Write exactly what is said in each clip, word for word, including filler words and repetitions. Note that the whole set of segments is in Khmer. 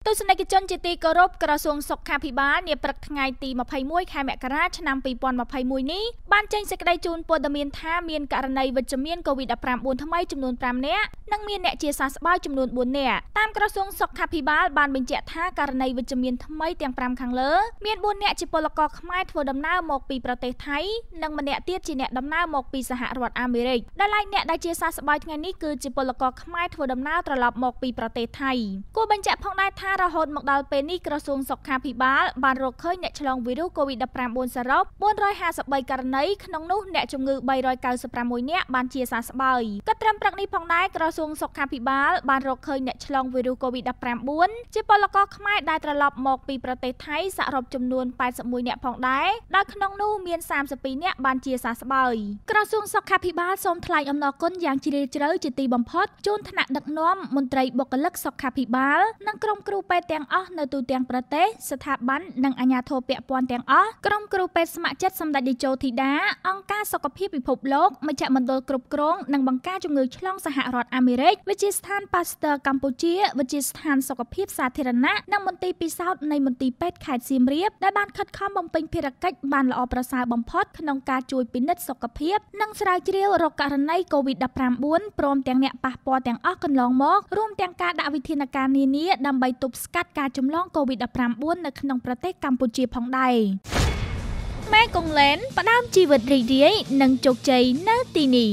ទស្សនិកជនជាទីគោរពក្រសួងសុខាភិបាលនាព្រឹកថ្ងៃទីម្ភៃមួយខែមករាឆ្នាំពីរពាន់ម្ភៃមួយនេះបានចេញសេចក្តីជូនព័ត៌មានថាមានករណីវិជ្ជមានកូវីដ ដប់ប្រាំបួន ថ្មីចំនួនប្រាំនាក់និងមានអ្នកជាសះស្បើយចំនួនបួននាក់តាមក្រសួងសុខាភិបាលបានបញ្ជាក់ថាករណីវិជ្ជមានថ្មីទាំងប្រាំខាងលើមានបួននាក់ជាពលករខ្មែរធ្វើដំណើរមកពីប្រទេសថៃនិងម្នាក់ទៀតជាអ្នកដំណើរមកពីសហរដ្ឋអាមេរិកដែលឡែកអ្នកដែលជាសះស្បើយថ្ងៃនេះគឺជាពលករខ្មែរធ្វើដំណើរត្រឡប់មកពីប្រទេសថៃគួរបញ្ជាក់ផងដែរថារហូតមកដល់ពេលនេះក្រសួងសុខាភិបាលបានរកឃើញអ្នកឆ្លងវីរុសកូវីដ ដប់ប្រាំបួន សរុបបួនរយហាសិបបីករណីក្នុងនោះអ្នកជំងឺបីរយកៅសិបប្រាំមួយនាក់បានជាសះស្បើយក៏ត្រឹមព្រឹកនេះផងដែរក្រសួងសុខាភិបាលបានរកឃើញអ្នកឆ្លងវីរុសកូវីដ ដប់ប្រាំបួន ជាពលករខ្មែរដែលត្រឡប់មកពីប្រទេសថៃសរុបចំនួនប៉ែតសិបមួយនាក់ផងដែរដោយក្នុងនោះមានសាមសិបពីរនាក់បានជាសះស្បើយក្រសួងសុខាភិបាលសូមថ្លែងអំណរគុណយ៉ាងជ្រាលជ្រៅជាទីបំផុតជូនថ្នាក់ដឹកនាំមន្ត្រីបុគ្គលិកសុខាភិបាលនិងក្រុមគ្រូពេទ្យទាំងអស់នៅទូទាំងប្រទេសស្ថាប័ននិងអាជ្ញាធរពាក់ព័ន្ធទាំងអស់ក្រុមគ្រូពេទ្យស្ម័គ្រចិត្តសម្ដេចតេជោធីតាអង្គការសុខភាពពិភពលោកមជ្ឈមណ្ឌលគ្រប់គ្រងនិងបង្ការជំងឺឆ្លងសហរដ្ឋអាមេរិកវិទ្យាស្ថានប៉ាស្ទ័រកម្ពុជាវិទ្យាស្ថានសុខភាពសាធារណៈនិងមន្ទីរពិសោធន៍នៃមន្ទីរពេទ្យខេត្តសៀមរាបដែលបានខិតខំបំពេញភារកិច្ចបានល្អប្រសើរបំផុតក្នុងការជួយពិនិត្យសុខភាពនិងស្រាវជ្រាវរកករណីកូវីដ ដប់ប្រាំបួន ព្រមទាំងអ្នកប៉ះពាល់ទាំងអស់កន្លងមករួមទាំងការដាក់វិធានការនានាដើម្បីទប់ស្កាត់ការចម្លងកូវីដ ដប់ប្រាំបួន នៅក្នុងប្រទេសកម្ពុជាផងដែរម៉ែកុងឡែនផ្ដើមជីវិតរីករាយនិងជោគជ័យនៅទីនេះ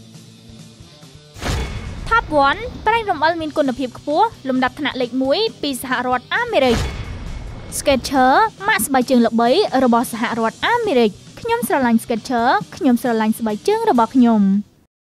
Top វ៉ាន់ ប្រេងរំអិលមានគុណភាពខ្ពស់លំដាប់ថ្នាក់លេខមួយពីសហរដ្ឋអាមេរិក Skechers ម៉ាកស្បែកជើងល្បីរបស់សហរដ្ឋអាមេរិកខ្ញុំស្រឡាញ់ Skechers ខ្ញុំស្រឡាញ់ស្បែកជើងរបស់ខ្ញុំ